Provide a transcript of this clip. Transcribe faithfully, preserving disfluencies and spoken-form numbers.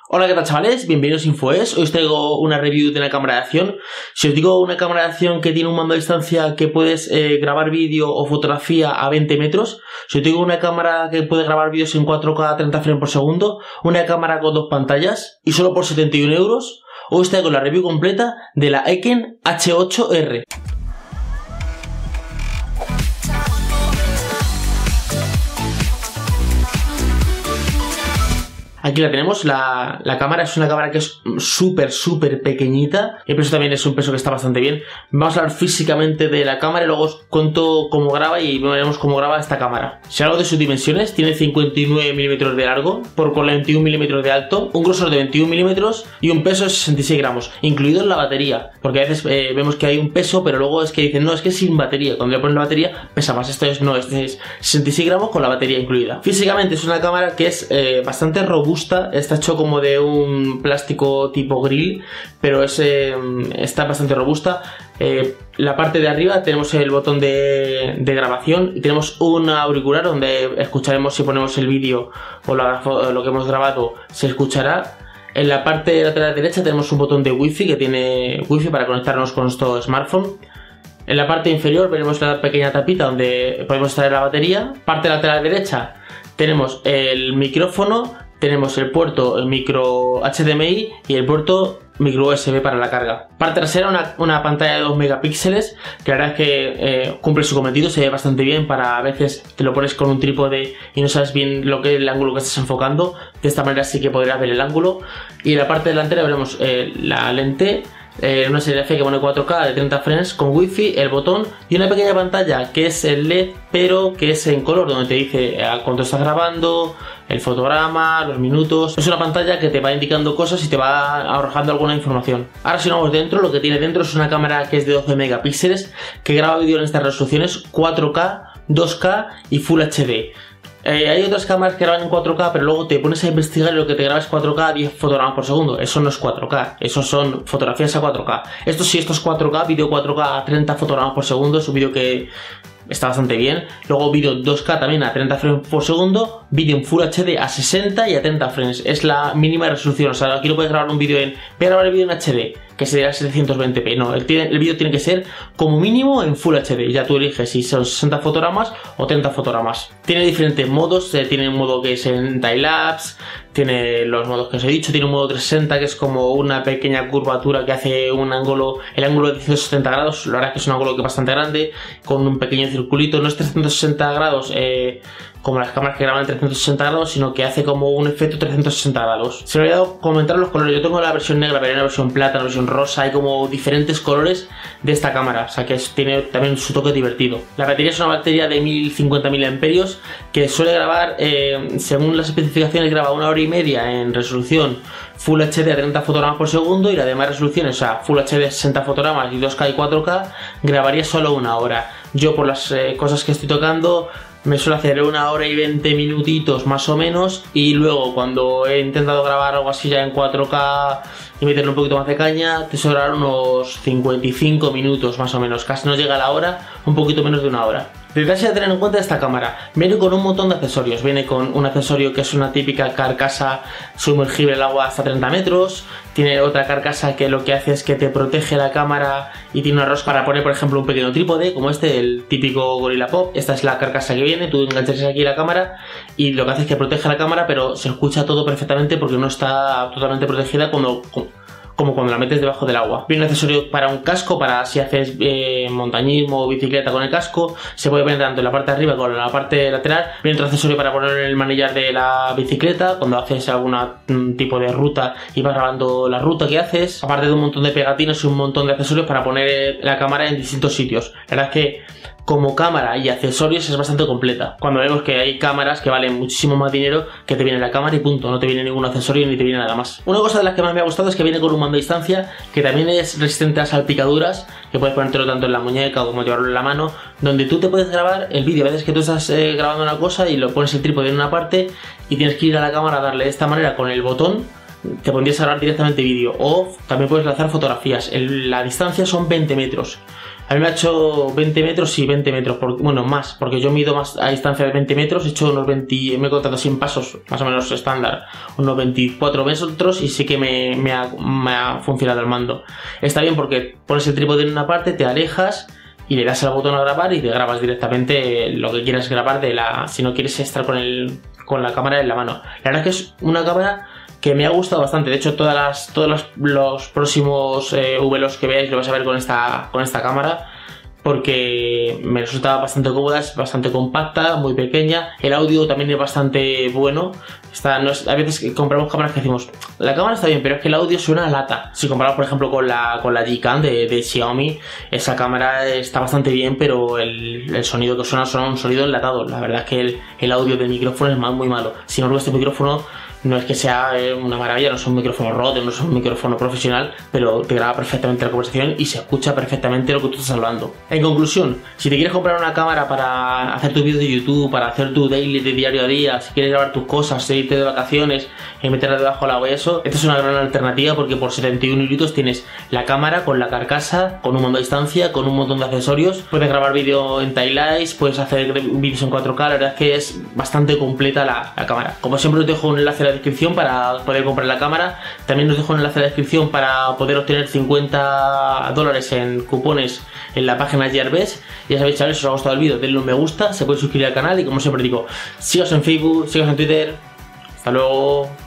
Hola, ¿qué tal, chavales? Bienvenidos a InfoES. Hoy os traigo una review de una cámara de acción. Si os digo una cámara de acción que tiene un mando a distancia que puedes eh, grabar vídeo o fotografía a veinte metros, si os digo una cámara que puede grabar vídeos en cuatro K a treinta frames por segundo, una cámara con dos pantallas y solo por setenta y un euros, hoy os traigo la review completa de la Eken H ocho R. Aquí la tenemos, la, la cámara es una cámara que es súper, súper pequeñita. El peso también es un peso que está bastante bien. Vamos a hablar físicamente de la cámara y luego os cuento cómo graba y veremos cómo graba esta cámara. Si hablo de sus dimensiones, tiene cincuenta y nueve milímetros de largo por cuarenta y un milímetros de alto, un grosor de veintiún milímetros y un peso de sesenta y seis gramos, incluido en la batería. Porque a veces eh, vemos que hay un peso, pero luego es que dicen, no, es que sin batería. Cuando le ponen la batería, pesa más. Esto es, no, este es sesenta y seis gramos con la batería incluida. Físicamente es una cámara que es eh, bastante robusta. Está hecho como de un plástico tipo grill, pero es, eh, está bastante robusta. Eh, la parte de arriba tenemos el botón de, de grabación y tenemos un auricular donde escucharemos, si ponemos el vídeo o lo, lo que hemos grabado, se escuchará. En la parte lateral derecha tenemos un botón de wifi que tiene wifi para conectarnos con nuestro smartphone. En la parte inferior veremos la pequeña tapita donde podemos extraer la batería. Parte lateral derecha tenemos el micrófono. Tenemos el puerto el micro H D M I y el puerto micro U S B para la carga. Parte trasera una, una pantalla de dos megapíxeles que la verdad es que eh, cumple su cometido, se ve bastante bien. Para a veces te lo pones con un trípode y no sabes bien lo que es el ángulo que estás enfocando. De esta manera sí que podrás ver el ángulo. Y en la parte delantera veremos eh, la lente, Eh, una serie F que pone cuatro K de treinta frames con wifi, el botón y una pequeña pantalla que es el L E D pero que es en color, donde te dice eh, cuánto estás grabando, el fotograma, los minutos. Es una pantalla que te va indicando cosas y te va arrojando alguna información. Ahora, si vamos dentro, lo que tiene dentro es una cámara que es de doce megapíxeles que graba vídeo en estas resoluciones cuatro K, dos K y Full H D. Eh, hay otras cámaras que graban en cuatro K, pero luego te pones a investigar y lo que te graba es cuatro K a diez fotogramas por segundo. Eso no es cuatro K, eso son fotografías a cuatro K. Esto sí, esto es cuatro K, vídeo cuatro K a treinta fotogramas por segundo, es un vídeo que está bastante bien. Luego vídeo dos K también a treinta frames por segundo, vídeo en Full H D a sesenta y a treinta frames. Es la mínima resolución, o sea, aquí no puedes grabar un vídeo en... Voy a grabar el vídeo en H D, que sería setecientos veinte p. No, el, el vídeo tiene que ser como mínimo en Full H D. Ya tú eliges si son sesenta fotogramas o treinta fotogramas. Tiene diferentes modos, eh, tiene un modo que es en time-lapse, tiene los modos que os he dicho, tiene un modo trescientos sesenta que es como una pequeña curvatura que hace un ángulo, el ángulo de ciento setenta grados, la verdad es que es un ángulo que es bastante grande, con un pequeño circulito, no es trescientos sesenta grados, eh, como las cámaras que graban en trescientos sesenta grados, sino que hace como un efecto trescientos sesenta grados. Se me ha olvidado comentar los colores. Yo tengo la versión negra, pero hay una versión plata, una versión rosa, hay como diferentes colores de esta cámara, o sea que es, tiene también su toque divertido. La batería es una batería de mil cincuenta miliamperios que suele grabar, eh, según las especificaciones, graba una hora y media en resolución Full H D a treinta fotogramas por segundo, y las demás resoluciones, o sea, Full H D sesenta fotogramas y dos K y cuatro K, grabaría solo una hora. Yo, por las eh, cosas que estoy tocando, me suele hacer una hora y veinte minutitos más o menos, y luego cuando he intentado grabar algo así ya en cuatro K y meterle un poquito más de caña, te sobrarán unos cincuenta y cinco minutos más o menos, casi no llega a la hora, un poquito menos de una hora. Detalles a tener en cuenta de esta cámara: viene con un montón de accesorios. Viene con un accesorio que es una típica carcasa sumergible al agua hasta treinta metros. Tiene otra carcasa que lo que hace es que te protege la cámara y tiene una rosca para poner, por ejemplo, un pequeño trípode, como este, el típico Gorilla Pop. Esta es la carcasa que viene, tú enganchas aquí la cámara y lo que hace es que protege la cámara, pero se escucha todo perfectamente porque no está totalmente protegida cuando... como cuando la metes debajo del agua. Viene un accesorio para un casco, para si haces eh, montañismo o bicicleta con el casco. Se puede poner tanto en la parte de arriba como en la parte lateral. Viene otro accesorio para poner en el manillar de la bicicleta cuando haces algún tipo de ruta y vas grabando la ruta que haces. Aparte de un montón de pegatinas y un montón de accesorios para poner la cámara en distintos sitios. La verdad es que como cámara y accesorios es bastante completa. Cuando vemos que hay cámaras que valen muchísimo más dinero, que te viene la cámara y punto, no te viene ningún accesorio ni te viene nada más. Una cosa de las que más me ha gustado es que viene con un mando a distancia que también es resistente a salpicaduras, que puedes ponértelo tanto en la muñeca como llevarlo en la mano, donde tú te puedes grabar el vídeo. A veces que tú estás eh, grabando una cosa y lo pones el trípode en una parte y tienes que ir a la cámara a darle de esta manera con el botón te pondrías a grabar directamente vídeo, o también puedes lanzar fotografías. El, la distancia son veinte metros. A mí me ha hecho veinte metros y veinte metros, por, bueno, más, porque yo mido más a distancia de veinte metros, he hecho unos veinte, me he contado cien pasos, más o menos estándar, unos veinticuatro metros, y sí que me, me, ha, me ha funcionado el mando. Está bien porque pones el trípode en una parte, te alejas y le das al botón a grabar y te grabas directamente lo que quieras grabar de la, si no quieres estar con, el, con la cámara en la mano. La verdad es que es una cámara que me ha gustado bastante. De hecho, todas las, todos los, los próximos eh, vlogs que veáis lo vais a ver con esta, con esta cámara, porque me resulta bastante cómoda, es bastante compacta, muy pequeña. El audio también es bastante bueno. Está, no es, a veces que compramos cámaras que decimos, la cámara está bien, pero es que el audio suena a lata. Si comparamos, por ejemplo, con la, con la Gcam de, de Xiaomi, esa cámara está bastante bien, pero el, el sonido que suena suena un sonido enlatado. La verdad es que el, el audio del micrófono es muy malo. Sin embargo, este micrófono no es que sea una maravilla, no es un micrófono Rode, no es un micrófono profesional, pero te graba perfectamente la conversación y se escucha perfectamente lo que tú estás hablando. En conclusión, si te quieres comprar una cámara para hacer tus vídeos de YouTube, para hacer tu daily de diario a día, si quieres grabar tus cosas, irte de vacaciones y meterla debajo del agua y eso, esta es una gran alternativa, porque por setenta y un euritos tienes la cámara con la carcasa, con un mando a distancia, con un montón de accesorios. Puedes grabar vídeo en timelapse, puedes hacer vídeos en cuatro K, la verdad es que es bastante completa la, la cámara. Como siempre os dejo un enlace a la descripción para poder comprar la cámara. También os dejo un enlace a la descripción para poder obtener cincuenta dólares en cupones en la página Gearbest. Ya sabéis, chavales, si os ha gustado el vídeo, denle un me gusta, se puede suscribir al canal y, como siempre digo, síganos en Facebook, síganos en Twitter. Hasta luego.